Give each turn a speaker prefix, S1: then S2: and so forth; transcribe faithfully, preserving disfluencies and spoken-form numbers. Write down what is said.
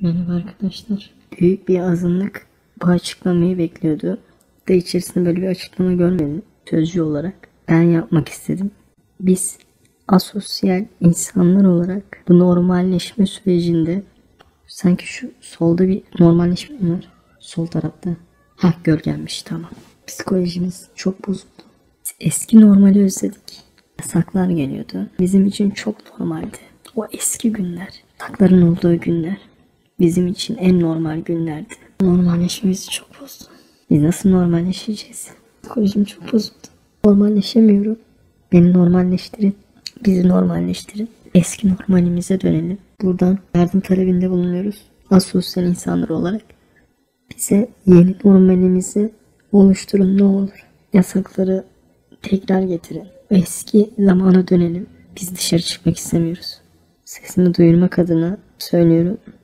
S1: Merhaba arkadaşlar. Büyük bir azınlık bu açıklamayı bekliyordu. Da içerisinde böyle bir açıklama görmedim. Sözcü olarak ben yapmak istedim. Biz asosyal insanlar olarak bu normalleşme sürecinde sanki şu solda bir normalleşme mi var? Sol tarafta. Hah, gölgenmiş, tamam. Psikolojimiz çok bozuldu. Eski normali özledik. Yasaklar geliyordu. Bizim için çok normaldi. O eski günler, yasakların olduğu günler bizim için en normal günlerdi. Normalleşmemizi çok bozdu. Biz nasıl normalleşeceğiz? Psikolojim çok bozuldu. Normalleşemiyorum. Beni normalleştirin. Bizi normalleştirin. Eski normalimize dönelim. Buradan yardım talebinde bulunuyoruz. Asosyal insanlar olarak. Bize yeni normalimizi oluşturun ne olur. Yasakları tekrar getirin. Eski zamana dönelim. Biz dışarı çıkmak istemiyoruz. Sesimi duyurmak adına söylüyorum.